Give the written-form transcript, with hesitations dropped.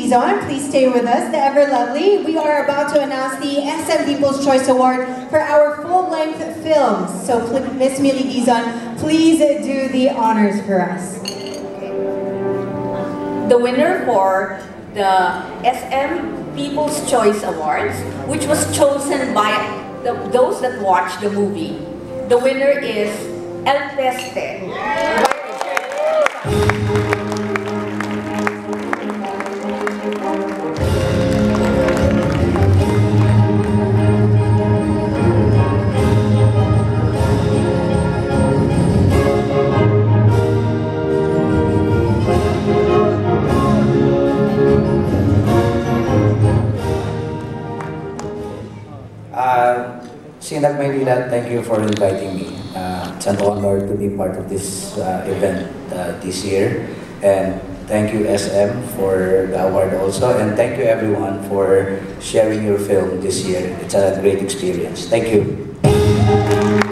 Dizon. Please stay with us, the ever lovely. We are about to announce the SM People's Choice Award for our full-length films. So Miss Millie Dizon, please do the honors for us. The winner for the SM People's Choice Awards, which was chosen by those that watched the movie. The winner is El Peste. Sinag Maynila, thank you for inviting me. It's an honor to be part of this event this year. And thank you SM for the award also. And thank you everyone for sharing your film this year. It's a great experience. Thank you.